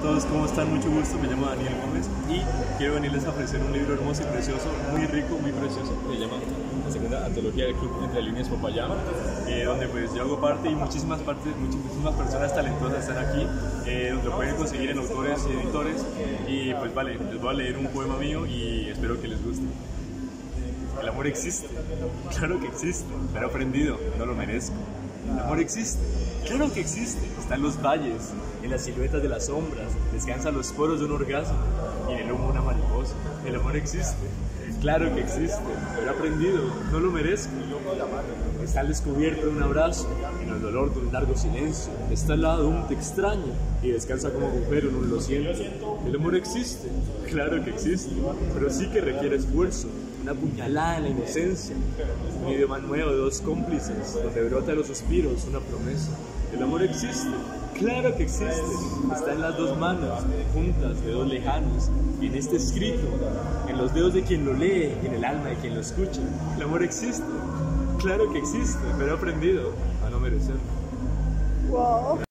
todos, ¿cómo están? Mucho gusto, me llamo Daniel Gómez y quiero venirles a ofrecer un libro hermoso y precioso, muy rico, muy precioso, que se llama La Segunda Antología del Club Entre Líneas Popayán, donde pues yo hago parte y muchísimas personas talentosas están aquí, donde lo pueden conseguir en autores y editores. Y pues vale, les voy a leer un poema mío y espero que les guste. El amor existe, claro que existe, pero he aprendido, no lo merezco. El amor existe, claro que existe, está en los valles, en las siluetas de las sombras, descansa en los poros de un orgasmo y en el humo una mariposa. El amor existe, claro que existe, pero he aprendido, no lo merezco. Está al descubierto de un abrazo, en el dolor de un largo silencio, está al lado de un te extraño y descansa como agujero en un lo siento. El amor existe, claro que existe, pero sí que requiere esfuerzo. Una puñalada en la inocencia, un idioma nuevo de dos cómplices, donde brota de los suspiros una promesa. El amor existe, claro que existe, está en las dos manos, juntas, dedos lejanos, y en este escrito, en los dedos de quien lo lee y en el alma de quien lo escucha. El amor existe, claro que existe, pero he aprendido a no merecerlo. Wow.